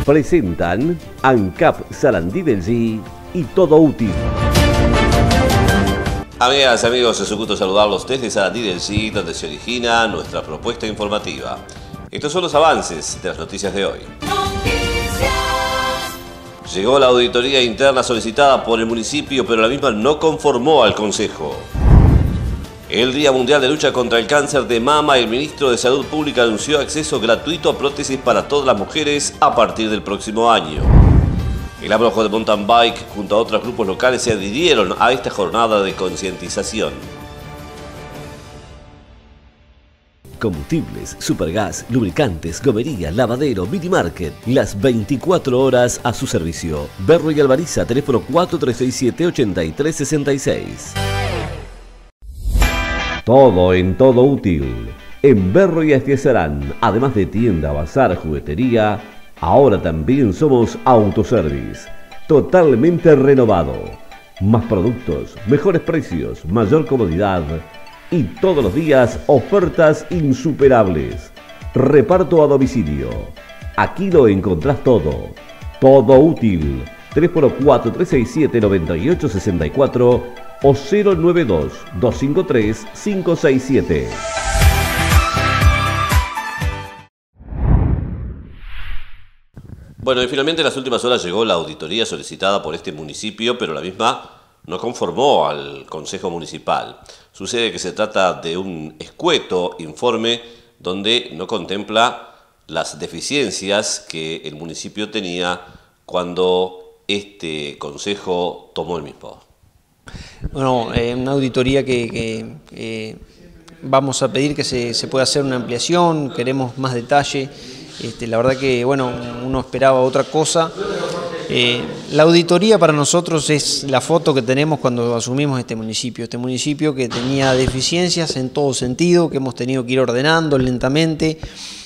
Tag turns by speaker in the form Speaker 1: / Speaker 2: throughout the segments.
Speaker 1: presentan ANCAP Sarandí del G y Todo Útil.
Speaker 2: Amigas y amigos, es un gusto saludarlos desde Sarandí del G, donde se origina nuestra propuesta informativa. Estos son los avances de las noticias de hoy. Llegó la auditoría interna solicitada por el municipio, pero la misma no conformó al Consejo. El Día Mundial de Lucha contra el Cáncer de Mama, el ministro de Salud Pública anunció acceso gratuito a prótesis para todas las mujeres a partir del próximo año. El Abrojo de Mountain Bike junto a otros grupos locales se adhirieron a esta jornada de concientización.
Speaker 1: Combustibles, Supergas, lubricantes, gomería, lavadero, mini market, las 24 horas a su servicio. Berro y Alvariza, teléfono 4367-8366. Todo en Todo Útil. En Berro y Estiezarán, además de tienda, bazar, juguetería, ahora también somos autoservice. Totalmente renovado. Más productos, mejores precios, mayor comodidad y todos los días ofertas insuperables. Reparto a domicilio. Aquí lo encontrás todo. Todo Útil. Teléfono 4367-9864 o 092-253-567.
Speaker 2: Bueno, y finalmente en las últimas horas llegó la auditoría solicitada por este municipio, pero la misma no conformó al Consejo Municipal. Sucede que se trata de un escueto informe donde no contempla las deficiencias que el municipio tenía cuando este consejo tomó el mismo.
Speaker 3: Bueno, una auditoría que vamos a pedir que se pueda hacer una ampliación, queremos más detalle. La verdad que bueno, uno esperaba otra cosa. La auditoría para nosotros es la foto que tenemos cuando asumimos este municipio que tenía deficiencias en todo sentido, que hemos tenido que ir ordenando lentamente,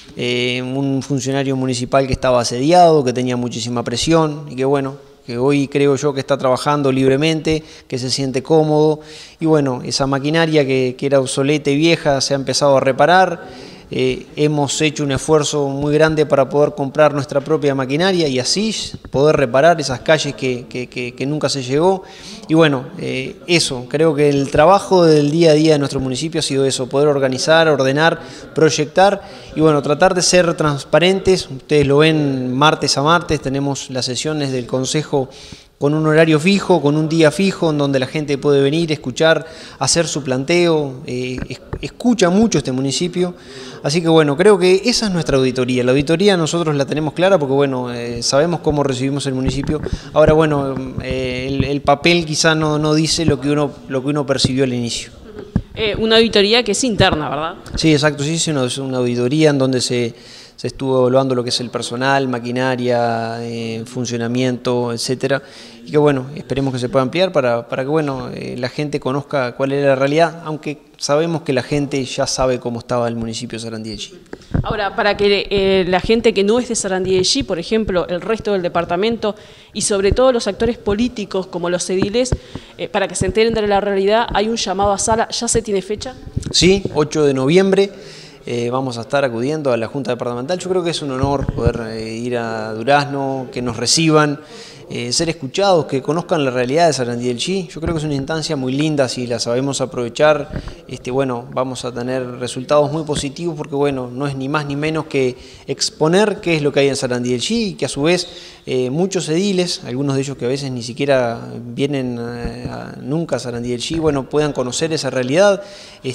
Speaker 3: un funcionario municipal que estaba asediado, que tenía muchísima presión y que bueno, que hoy creo yo que está trabajando libremente, que se siente cómodo y bueno, esa maquinaria que era obsoleta y vieja se ha empezado a reparar. Hemos hecho un esfuerzo muy grande para poder comprar nuestra propia maquinaria y así poder reparar esas calles que nunca se llegó. Y bueno, eso, creo que el trabajo del día a día de nuestro municipio ha sido eso, poder organizar, ordenar, proyectar y bueno, tratar de ser transparentes. Ustedes lo ven martes a martes, tenemos las sesiones del Consejo con un horario fijo, con un día fijo, en donde la gente puede venir, escuchar, hacer su planteo, escucha mucho este municipio. Así que bueno, creo que esa es nuestra auditoría. La auditoría nosotros la tenemos clara porque bueno, sabemos cómo recibimos el municipio. Ahora bueno, el papel quizá no dice lo que uno percibió al inicio.
Speaker 4: Una auditoría que es interna, ¿verdad?
Speaker 3: Sí, exacto, sí, es una auditoría en donde se estuvo evaluando lo que es el personal, maquinaria, funcionamiento, etcétera, y que bueno, esperemos que se pueda ampliar para que bueno, la gente conozca cuál es la realidad, aunque sabemos que la gente ya sabe cómo estaba el municipio de Sarandí del G.
Speaker 4: Ahora, para que la gente que no es de Sarandí del G, por ejemplo, el resto del departamento y sobre todo los actores políticos como los ediles, para que se enteren de la realidad, hay un llamado a sala, ¿ya se tiene fecha? Sí, 8 de noviembre. Vamos a estar acudiendo a la Junta Departamental. Yo creo que es un honor poder ir a Durazno, que nos reciban, ser escuchados, que conozcan la realidad de Sarandí del G. Yo creo que es una instancia muy linda, si la sabemos aprovechar, bueno, vamos a tener resultados muy positivos porque bueno, no es ni más ni menos que exponer qué es lo que hay en Sarandí del G y que a su vez muchos ediles, algunos de ellos que a veces ni siquiera vienen nunca a Sarandí del G, bueno, puedan conocer esa realidad.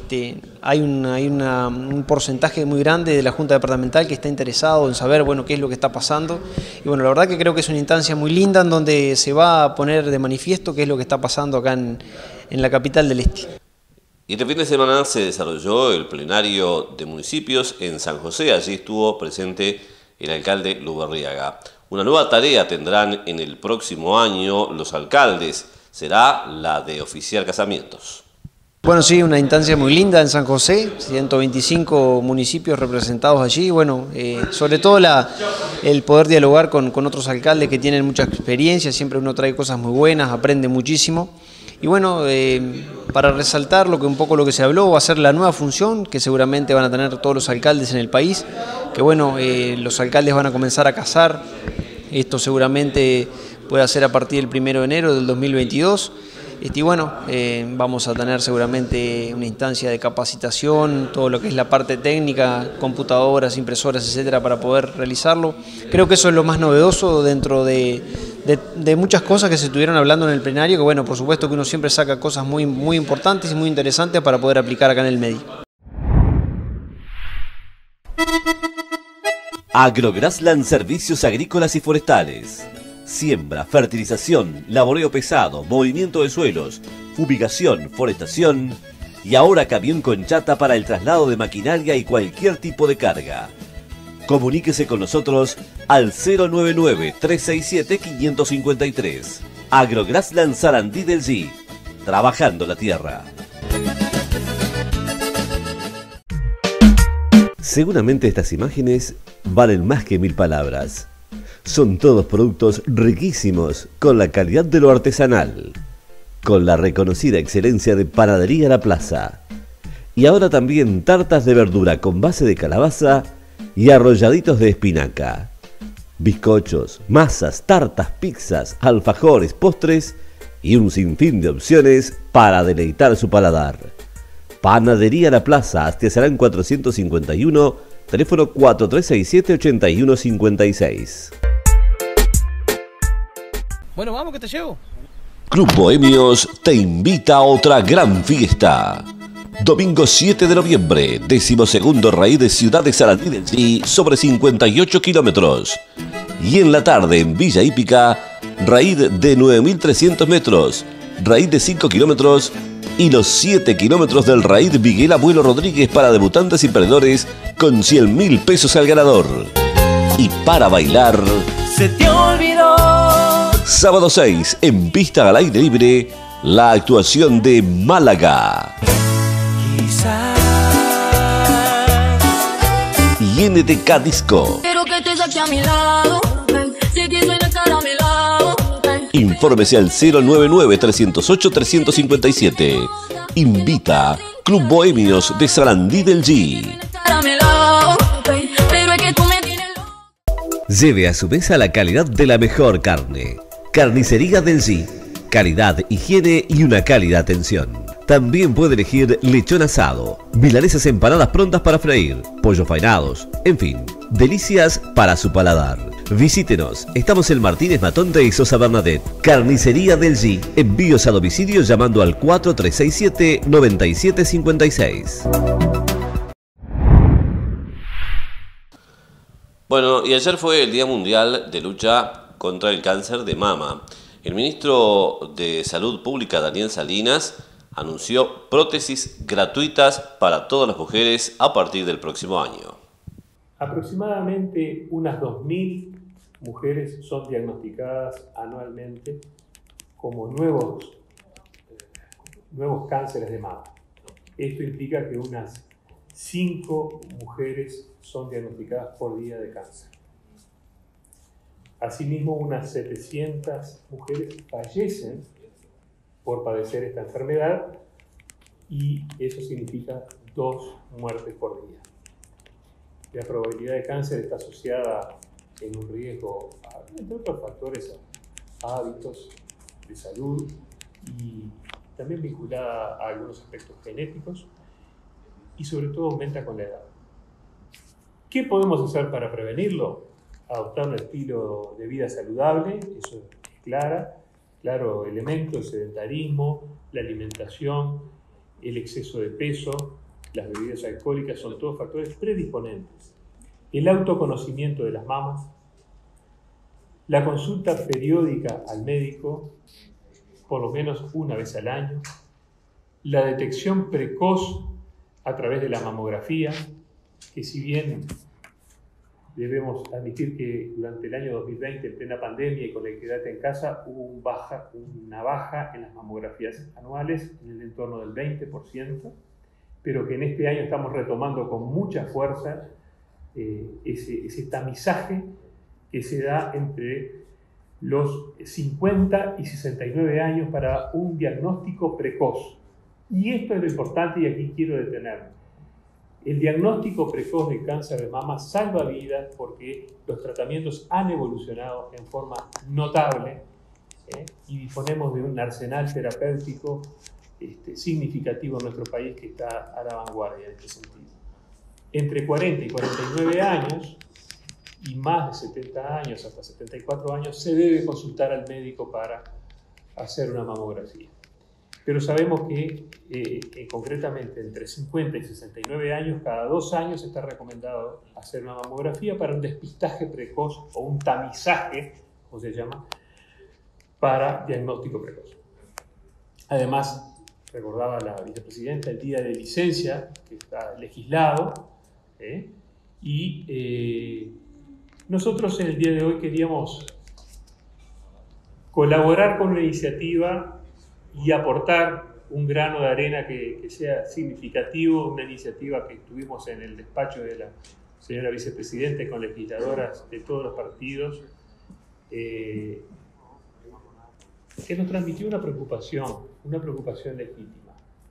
Speaker 4: Hay un porcentaje muy grande de la Junta Departamental que está interesado en saber bueno, qué es lo que está pasando. Y bueno, la verdad que creo que es una instancia muy linda en donde se va a poner de manifiesto qué es lo que está pasando acá en la capital del Este.
Speaker 2: Y este fin de semana se desarrolló el plenario de municipios en San José. Allí estuvo presente el alcalde Lubarriaga. Una nueva tarea tendrán en el próximo año los alcaldes. Será la de oficiar casamientos.
Speaker 3: Bueno, sí, una instancia muy linda en San José, 125 municipios representados allí, bueno, sobre todo el poder dialogar con otros alcaldes que tienen mucha experiencia, siempre uno trae cosas muy buenas, aprende muchísimo. Y bueno, para resaltar un poco lo que se habló, va a ser la nueva función que seguramente van a tener todos los alcaldes en el país, que bueno, los alcaldes van a comenzar a casar Esto seguramente puede ser a partir del 1 de enero del 2022. Y bueno, vamos a tener seguramente una instancia de capacitación, todo lo que es la parte técnica, computadoras, impresoras, etcétera, para poder realizarlo. Creo que eso es lo más novedoso dentro de muchas cosas que se estuvieron hablando en el plenario, que bueno, por supuesto que uno siempre saca cosas muy importantes y muy interesantes para poder aplicar acá en el medio.
Speaker 1: Agrograsland Servicios Agrícolas y Forestales. Siembra, fertilización, laboreo pesado, movimiento de suelos, fumigación, forestación y ahora camión con chata para el traslado de maquinaria y cualquier tipo de carga. Comuníquese con nosotros al 099-367-553. Agrograsland Sarandí del G. Trabajando la tierra. Seguramente estas imágenes valen más que 1000 palabras. Son todos productos riquísimos, con la calidad de lo artesanal, con la reconocida excelencia de Panadería La Plaza. Y ahora también tartas de verdura con base de calabaza y arrolladitos de espinaca. Bizcochos, masas, tartas, pizzas, alfajores, postres y un sinfín de opciones para deleitar su paladar. Panadería La Plaza, Astiazarán 451, teléfono 4367-8156.
Speaker 5: Bueno, vamos que te llevo.
Speaker 2: Club Bohemios te invita a otra gran fiesta. Domingo 7 de noviembre, 12º raíz de Ciudad de Sarandí del G, sobre 58 kilómetros. Y en la tarde en Villa Hípica, raíz de 9.300 metros, raíz de 5 kilómetros y los 7 kilómetros del raíz Miguel Abuelo Rodríguez para debutantes y perdedores con 100.000 pesos al ganador. Y para bailar,
Speaker 5: Se te olvidó.
Speaker 2: sábado 6, en pista al aire libre, la actuación de Málaga.
Speaker 5: Quizás.
Speaker 2: Y NTK Disco.
Speaker 6: Quiero que te saque a mi lado, si te suena cara a mi lado.
Speaker 2: Infórmese al 099-308-357. Invita Club Bohemios de Sarandí del G.
Speaker 6: Cara a mi lado, pero es que tú me tienes loco.
Speaker 1: Lleve a su mesa la calidad de la mejor carne. Carnicería del G. Calidad, higiene y una cálida atención. También puede elegir lechón asado, milanesas empanadas prontas para freír, pollos fainados, en fin, delicias para su paladar. Visítenos, estamos en Martínez Matonte y Sosa Bernadette. Carnicería del G. Envíos a domicilio llamando al 4367-9756.
Speaker 2: Bueno, y ayer fue el Día Mundial de Lucha contra el Cáncer de Mama. El ministro de Salud Pública, Daniel Salinas, anunció prótesis gratuitas para todas las mujeres a partir del próximo año.
Speaker 7: Aproximadamente unas 2.000 mujeres son diagnosticadas anualmente como nuevos cánceres de mama. Esto implica que unas 5 mujeres son diagnosticadas por día de cáncer. Asimismo, unas 700 mujeres fallecen por padecer esta enfermedad y eso significa 2 muertes por día. La probabilidad de cáncer está asociada en un riesgo, entre otros factores, a hábitos de salud y también vinculada a algunos aspectos genéticos y sobre todo aumenta con la edad. ¿Qué podemos hacer para prevenirlo? Adoptar un estilo de vida saludable, eso es claro elemento, el sedentarismo, la alimentación, el exceso de peso, las bebidas alcohólicas son todos factores predisponentes. El autoconocimiento de las mamas, la consulta periódica al médico, por lo menos una vez al año, la detección precoz a través de la mamografía, que si bien debemos admitir que durante el año 2020, en plena pandemia y con el quédate en casa, hubo una baja en las mamografías anuales en el entorno del 20%, pero que en este año estamos retomando con mucha fuerza ese tamizaje que se da entre los 50 y 69 años para un diagnóstico precoz. Y esto es lo importante y aquí quiero detenerme. El diagnóstico precoz de cáncer de mama salva vidas porque los tratamientos han evolucionado en forma notable y disponemos de un arsenal terapéutico significativo en nuestro país que está a la vanguardia en este sentido. Entre 40 y 49 años y más de 70 años, hasta 74 años, se debe consultar al médico para hacer una mamografía. Pero sabemos que concretamente entre 50 y 69 años, cada 2 años está recomendado hacer una mamografía para un despistaje precoz o un tamizaje, como se llama, para diagnóstico precoz. Además, recordaba la vicepresidenta el día de licencia, que está legislado, y nosotros en el día de hoy queríamos colaborar con una iniciativa y aportar un grano de arena que sea significativo, una iniciativa que tuvimos en el despacho de la señora vicepresidenta con legisladoras de todos los partidos, que nos transmitió una preocupación legítima.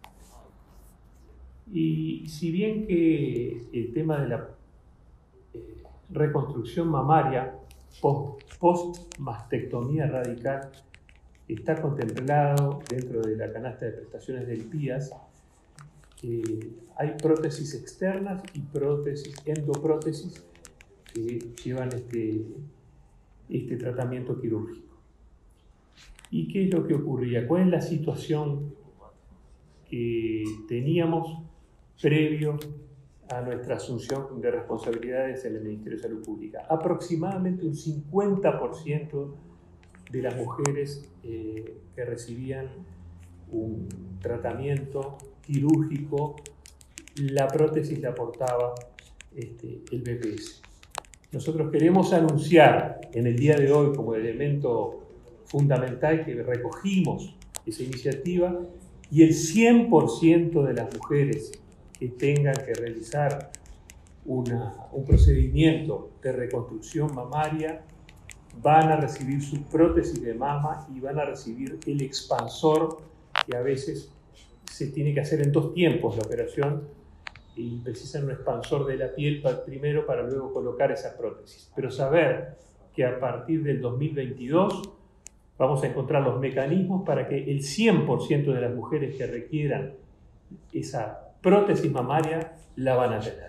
Speaker 7: Y si bien que el tema de la reconstrucción mamaria post-mastectomía radical está contemplado dentro de la canasta de prestaciones del PIAS, hay prótesis externas y endoprótesis que llevan este tratamiento quirúrgico. ¿Y qué es lo que ocurría? ¿Cuál es la situación que teníamos previo a nuestra asunción de responsabilidades en el Ministerio de Salud Pública? Aproximadamente un 50% de las mujeres que recibían un tratamiento quirúrgico, la prótesis la aportaba el BPS. Nosotros queremos anunciar en el día de hoy como elemento fundamental que recogimos esa iniciativa y el 100% de las mujeres que tengan que realizar un procedimiento de reconstrucción mamaria van a recibir su prótesis de mama y van a recibir el expansor, que a veces se tiene que hacer en 2 tiempos la operación y precisan un expansor de la piel primero para luego colocar esa prótesis. Pero saber que a partir del 2022 vamos a encontrar los mecanismos para que el 100% de las mujeres que requieran esa prótesis mamaria la van a tener.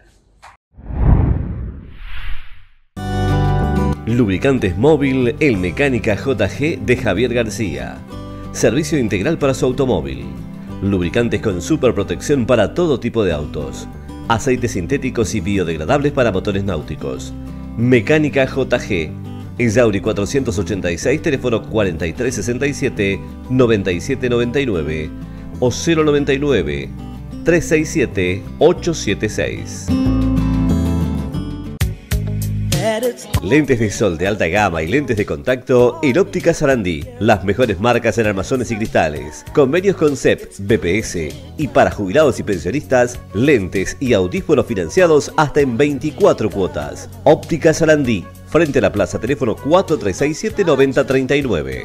Speaker 1: Lubricantes Móvil El Mecánica JG de Javier García. Servicio integral para su automóvil. Lubricantes con superprotección para todo tipo de autos. Aceites sintéticos y biodegradables para motores náuticos. Mecánica JG. Yauri 486, teléfono 4367-9799 o 099-367-876. Lentes de sol de alta gama y lentes de contacto en Óptica Sarandí. Las mejores marcas en armazones y cristales. Convenios con CEP, BPS y para jubilados y pensionistas, lentes y audífonos financiados hasta en 24 cuotas. Óptica Sarandí, frente a la plaza, teléfono 4367-9039.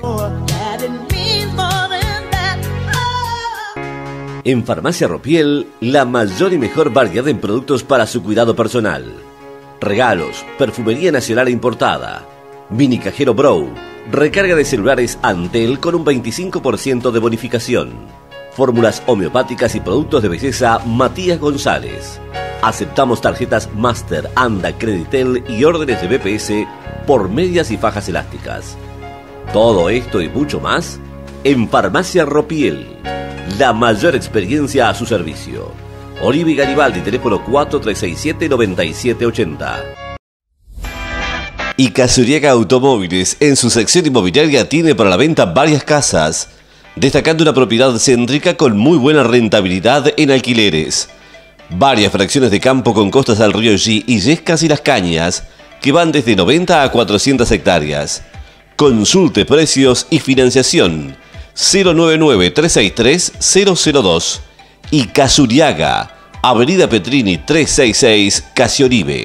Speaker 1: En Farmacia Ropiel, la mayor y mejor variedad en productos para su cuidado personal. Regalos, perfumería nacional e importada, mini cajero Brow, recarga de celulares Antel con un 25% de bonificación, fórmulas homeopáticas y productos de belleza Matías González. Aceptamos tarjetas Master, Anda, Creditel y órdenes de BPS por medias y fajas elásticas. Todo esto y mucho más en Farmacia Ropiel, la mayor experiencia a su servicio. Olivi Garibaldi, teléfono 4367-9780. Y Casuriaga Automóviles, en su sección inmobiliaria, tiene para la venta varias casas, destacando una propiedad céntrica con muy buena rentabilidad en alquileres. Varias fracciones de campo con costas al río G y Yescas y Las Cañas, que van desde 90 a 400 hectáreas. Consulte precios y financiación 099-363-002. Y Casuriaga, Avenida Petrini 366, Casioribe.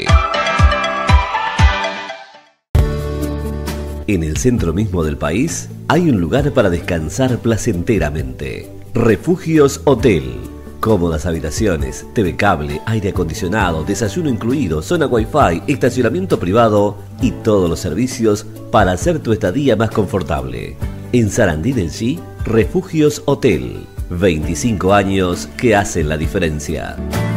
Speaker 1: En el centro mismo del país hay un lugar para descansar placenteramente. Refugios Hotel. Cómodas habitaciones, TV cable, aire acondicionado, desayuno incluido, zona Wi-Fi, estacionamiento privado y todos los servicios para hacer tu estadía más confortable. En Sarandí del G, Refugios Hotel. 25 años que hacen la diferencia.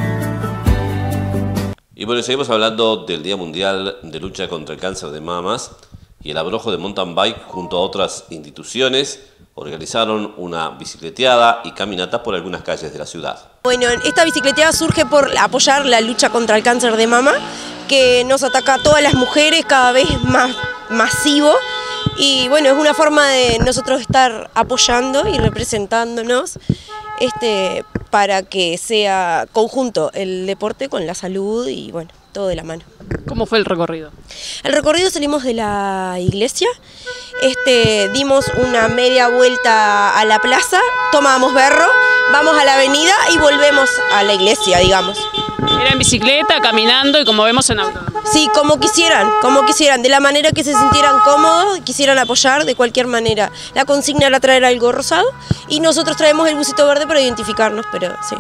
Speaker 2: Y bueno, seguimos hablando del Día Mundial de Lucha contra el Cáncer de Mamas, y el Abrojo de Mountain Bike junto a otras instituciones organizaron una bicicleteada y caminata por algunas calles de la ciudad.
Speaker 8: Bueno, esta bicicleteada surge por apoyar la lucha contra el cáncer de mama, que nos ataca a todas las mujeres cada vez más masivo. Y bueno, es una forma de nosotros estar apoyando y representándonos para que sea conjunto el deporte con la salud y bueno, todo de la mano.
Speaker 4: ¿Cómo fue el recorrido?
Speaker 8: El recorrido salimos de la iglesia, dimos una media vuelta a la plaza, tomamos berro, vamos a la avenida y volvemos a la iglesia, digamos.
Speaker 4: ¿Era en bicicleta, caminando y como vemos en auto?
Speaker 8: Sí, como quisieran, de la manera que se sintieran cómodos, quisieran apoyar de cualquier manera. La consigna era traer algo rosado y nosotros traemos el busito verde para identificarnos, pero sí.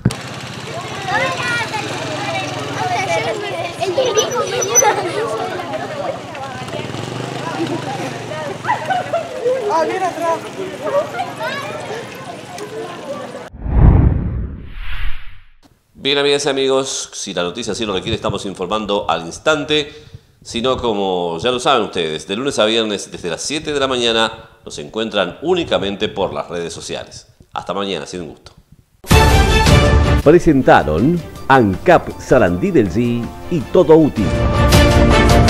Speaker 2: Bien, amigas y amigos, si la noticia así lo requiere, estamos informando al instante, sino como ya lo saben ustedes, de lunes a viernes desde las 7 de la mañana nos encuentran únicamente por las redes sociales. Hasta mañana, ha sido un gusto.
Speaker 1: Presentaron ANCAP Sarandí del G y Todo Útil.